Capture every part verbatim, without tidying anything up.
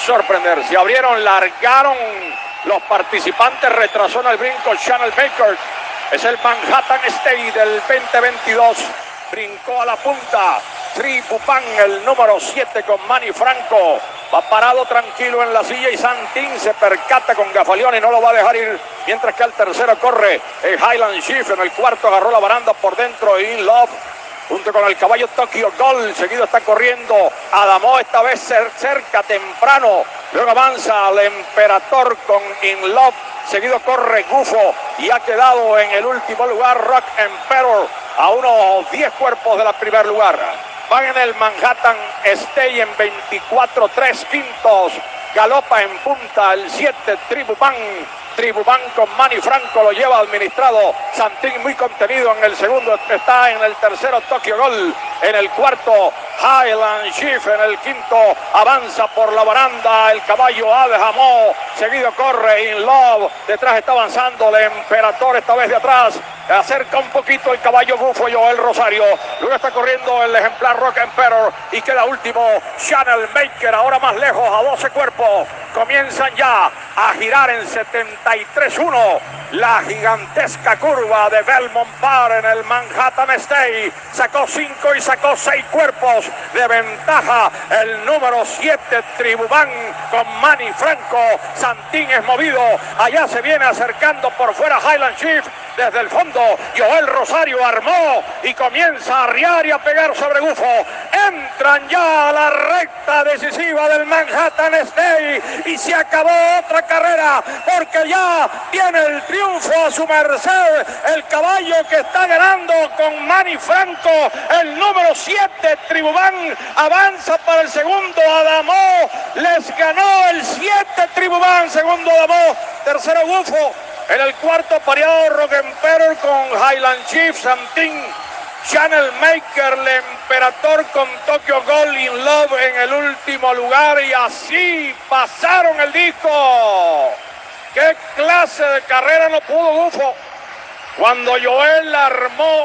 sorprender. Se abrieron, largaron los participantes, retrasó en el brinco Channel Maker. Es el Manhattan State del veinte veintidós. Brincó a la punta Tribhuvan, el número siete, con Manny Franco. Va parado tranquilo en la silla y Santín se percata con Gafalión y no lo va a dejar ir. Mientras que al tercero corre el Highland Chief. En el cuarto agarró la baranda por dentro In Love junto con el caballo Tokyo Gold. Seguido está corriendo Adamo, esta vez cerca, temprano. Luego avanza el Emperador con In Love. Seguido corre Gufo y ha quedado en el último lugar Rock Emperor, a unos diez cuerpos del primer lugar. Van en el Manhattan State en veinticuatro tres quintos. Galopa en punta el siete Tribhuvan. Tribhuvan con Manny Franco lo lleva administrado. Santín muy contenido en el segundo. Está en el tercero Tokyo Gold. En el cuarto Highland Chief. En el quinto avanza por la baranda el caballo Adamo. Seguido corre In Love. Detrás está avanzando el Emperador, esta vez de atrás. Acerca un poquito el caballo Gufo Joel Rosario. Luego está corriendo el ejemplar Rock Emperor. Y queda último Channel Maker, ahora más lejos, a doce cuerpos. Comienzan ya a girar en setenta y tres uno la gigantesca curva de Belmont Park en el Manhattan State. Sacó cinco y sacó seis cuerpos de ventaja el número siete Tribhuvan con Manny Franco. Santín es movido, allá se viene acercando por fuera Highland Chief. Desde el fondo, Joel Rosario armó y comienza a arriar y a pegar sobre Gufo. Entran ya a la recta decisiva del Manhattan State y se acabó otra carrera, porque ya tiene el triunfo a su merced el caballo que está ganando con Manny Franco. El número siete Tribhuvan avanza para el segundo. Adamo les ganó el siete Tribhuvan, segundo Adamo, tercero Gufo. En el cuarto pareado Rock Emperor con Highland Chief. Santín, Channel Maker, el Emperador con Tokyo Gold, In Love en el último lugar. Y así pasaron el disco. ¿Qué clase de carrera no pudo Gufo? Cuando Joel la armó,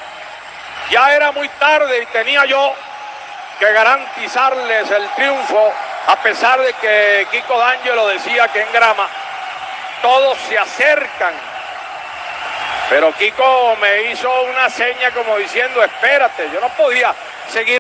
ya era muy tarde y tenía yo que garantizarles el triunfo, a pesar de que Kiko D'Angelo decía que en grama todos se acercan, pero Kiko me hizo una seña como diciendo espérate. Yo no podía seguir